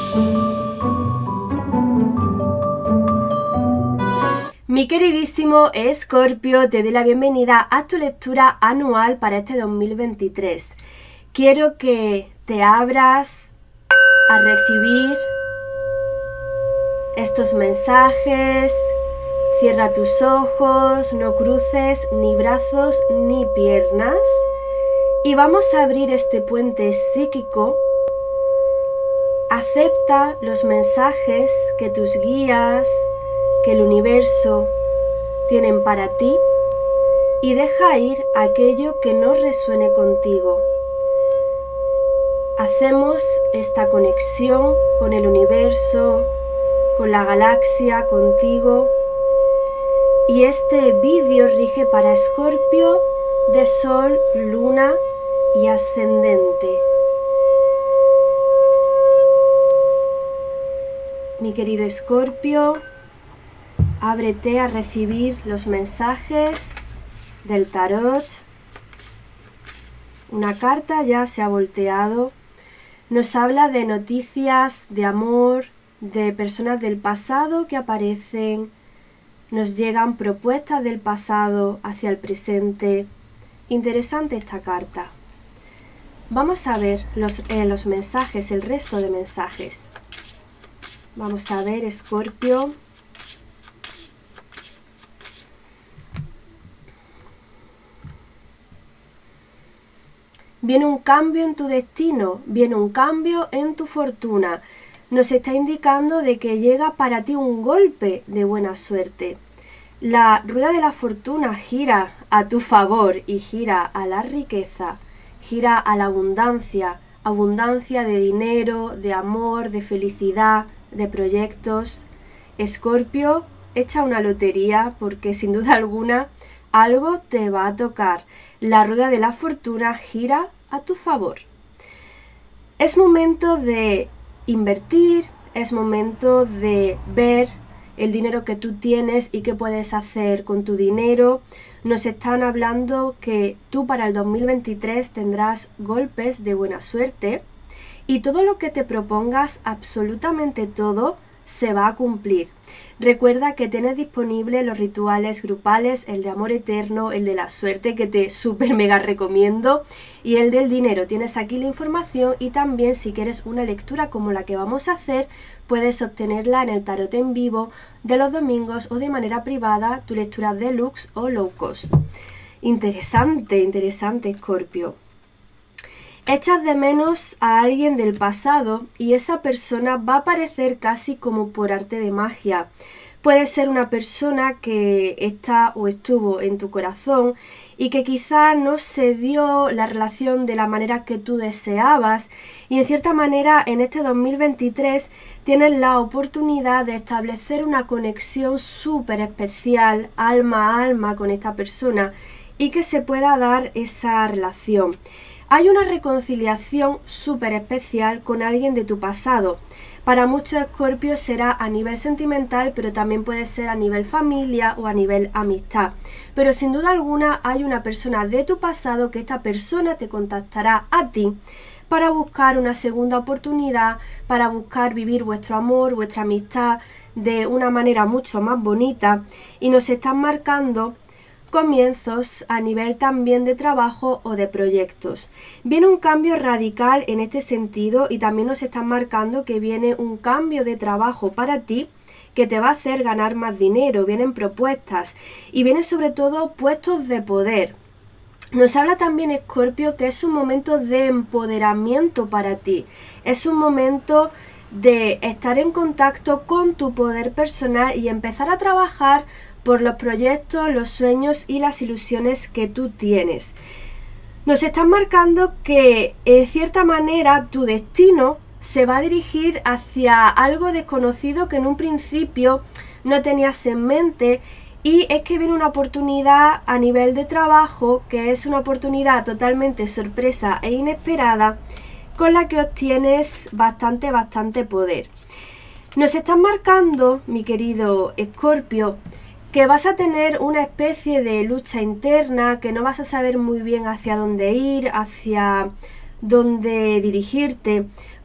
Mi queridísimo Escorpio, te doy la bienvenida a tu lectura anual para este 2023. Quiero que te abras a recibir estos mensajes. Cierra tus ojos, no cruces ni brazos ni piernas. Y vamos a abrir este puente psíquico. Acepta los mensajes que tus guías, que el universo tienen para ti y deja ir aquello que no resuene contigo. Hacemos esta conexión con el universo, con la galaxia, contigo. Y este vídeo rige para Escorpio de Sol, Luna y Ascendente. Mi querido Escorpio, ábrete a recibir los mensajes del tarot. Una carta ya se ha volteado. Nos habla de noticias de amor, de personas del pasado que aparecen. Nos llegan propuestas del pasado hacia el presente. Interesante esta carta. Vamos a ver los mensajes, el resto de mensajes. Vamos a ver, Escorpio. Viene un cambio en tu destino, viene un cambio en tu fortuna. Nos está indicando de que llega para ti un golpe de buena suerte. La rueda de la fortuna gira a tu favor y gira a la riqueza, gira a la abundancia, abundancia de dinero, de amor, de felicidad, de proyectos. Escorpio, echa una lotería porque sin duda alguna algo te va a tocar. La rueda de la fortuna gira a tu favor. Es momento de invertir, es momento de ver el dinero que tú tienes y qué puedes hacer con tu dinero. Nos están hablando que tú para el 2023 tendrás golpes de buena suerte y todo lo que te propongas, absolutamente todo, se va a cumplir. Recuerda que tienes disponibles los rituales grupales, el de amor eterno, el de la suerte, que te súper mega recomiendo, y el del dinero. Tienes aquí la información y también si quieres una lectura como la que vamos a hacer, puedes obtenerla en el tarot en vivo de los domingos o de manera privada, tu lectura deluxe o low cost. Interesante, interesante, Escorpio. Echas de menos a alguien del pasado y esa persona va a aparecer casi como por arte de magia. Puede ser una persona que está o estuvo en tu corazón y que quizá no se dio la relación de la manera que tú deseabas y en cierta manera en este 2023 tienes la oportunidad de establecer una conexión súper especial alma a alma con esta persona y que se pueda dar esa relación. Hay una reconciliación súper especial con alguien de tu pasado. Para muchos Escorpios será a nivel sentimental, pero también puede ser a nivel familia o a nivel amistad. Pero sin duda alguna hay una persona de tu pasado que esta persona te contactará a ti para buscar una segunda oportunidad, para buscar vivir vuestro amor, vuestra amistad de una manera mucho más bonita y nos están marcando comienzos a nivel también de trabajo o de proyectos. Viene un cambio radical en este sentido y también nos están marcando que viene un cambio de trabajo para ti que te va a hacer ganar más dinero. Vienen propuestas y vienen sobre todo puestos de poder. Nos habla también Escorpio que es un momento de empoderamiento para ti. Es un momento de estar en contacto con tu poder personal y empezar a trabajar por los proyectos, los sueños y las ilusiones que tú tienes. Nos están marcando que en cierta manera tu destino se va a dirigir hacia algo desconocido que en un principio no tenías en mente y es que viene una oportunidad a nivel de trabajo que es una oportunidad totalmente sorpresa e inesperada con la que obtienes bastante poder. Nos están marcando, mi querido Escorpio, que vas a tener una especie de lucha interna, que no vas a saber muy bien hacia dónde ir, hacia dónde dirigirte,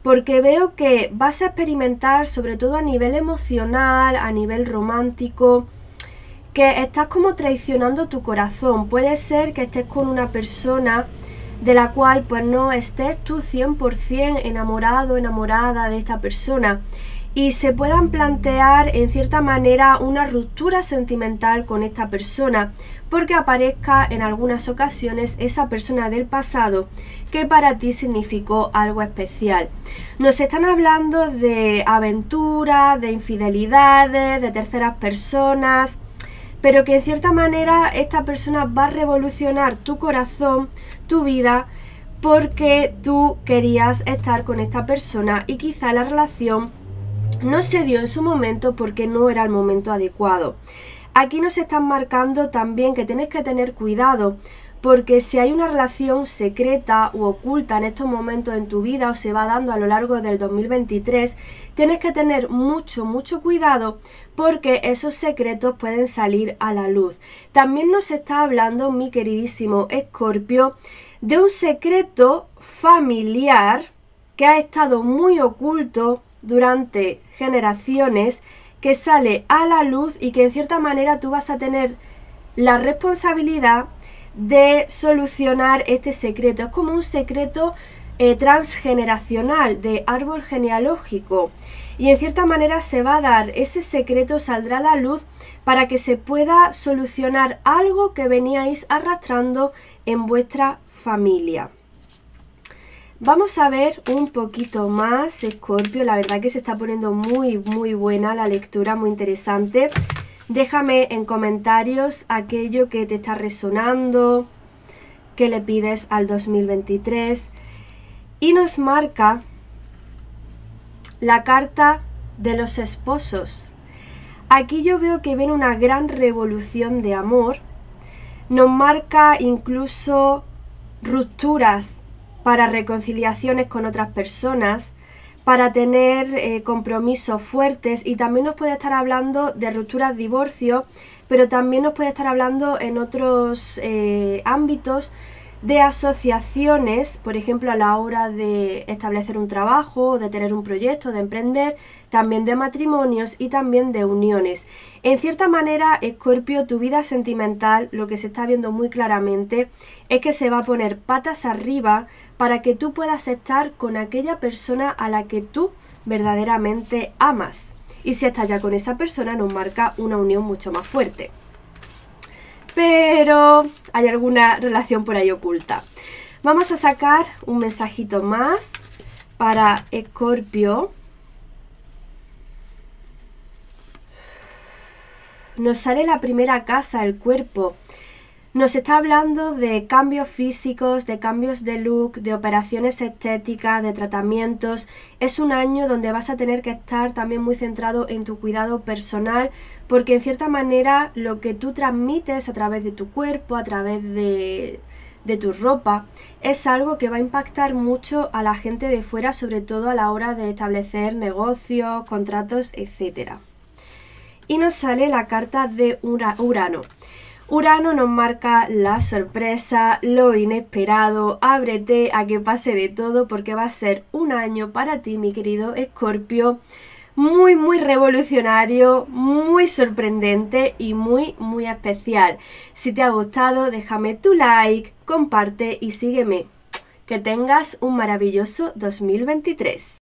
porque veo que vas a experimentar, sobre todo a nivel emocional, a nivel romántico, que estás como traicionando tu corazón. Puede ser que estés con una persona de la cual pues no estés tú 100% enamorado, enamorada de esta persona, y se puedan plantear en cierta manera una ruptura sentimental con esta persona, porque aparezca en algunas ocasiones esa persona del pasado que para ti significó algo especial. Nos están hablando de aventuras, de infidelidades, de terceras personas, pero que en cierta manera esta persona va a revolucionar tu corazón, tu vida, porque tú querías estar con esta persona y quizá la relación no se dio en su momento porque no era el momento adecuado. Aquí nos están marcando también que tienes que tener cuidado, porque si hay una relación secreta u oculta en estos momentos en tu vida o se va dando a lo largo del 2023, tienes que tener mucho cuidado, porque esos secretos pueden salir a la luz. También nos está hablando, mi queridísimo Escorpio, de un secreto familiar que ha estado muy oculto durante generaciones, que sale a la luz y que en cierta manera tú vas a tener la responsabilidad de solucionar este secreto. Es como un secreto transgeneracional, de árbol genealógico, y en cierta manera se va a dar, ese secreto saldrá a la luz para que se pueda solucionar algo que veníais arrastrando en vuestra familia. Vamos a ver un poquito más, Escorpio. La verdad que se está poniendo muy buena la lectura, muy interesante. Déjame en comentarios aquello que te está resonando, que le pides al 2023. Y nos marca la carta de los esposos. Aquí yo veo que viene una gran revolución de amor. Nos marca incluso rupturas para reconciliaciones con otras personas, para tener compromisos fuertes, y también nos puede estar hablando de rupturas, divorcios, pero también nos puede estar hablando en otros ámbitos de asociaciones, por ejemplo a la hora de establecer un trabajo, de tener un proyecto, de emprender, también de matrimonios y también de uniones. En cierta manera, Escorpio, tu vida sentimental, lo que se está viendo muy claramente es que se va a poner patas arriba para que tú puedas estar con aquella persona a la que tú verdaderamente amas. Y si estás ya con esa persona, nos marca una unión mucho más fuerte. Pero hay alguna relación por ahí oculta. Vamos a sacar un mensajito más para Escorpio. Nos sale la primera casa, el cuerpo. Nos está hablando de cambios físicos, de cambios de look, de operaciones estéticas, de tratamientos. Es un año donde vas a tener que estar también muy centrado en tu cuidado personal, porque en cierta manera lo que tú transmites a través de tu cuerpo, a través de tu ropa, es algo que va a impactar mucho a la gente de fuera, sobre todo a la hora de establecer negocios, contratos, etc. Y nos sale la carta de Urano. Urano nos marca la sorpresa, lo inesperado. Ábrete a que pase de todo, porque va a ser un año para ti, mi querido Escorpio, muy revolucionario, muy sorprendente y muy especial. Si te ha gustado, déjame tu like, comparte y sígueme. Que tengas un maravilloso 2023.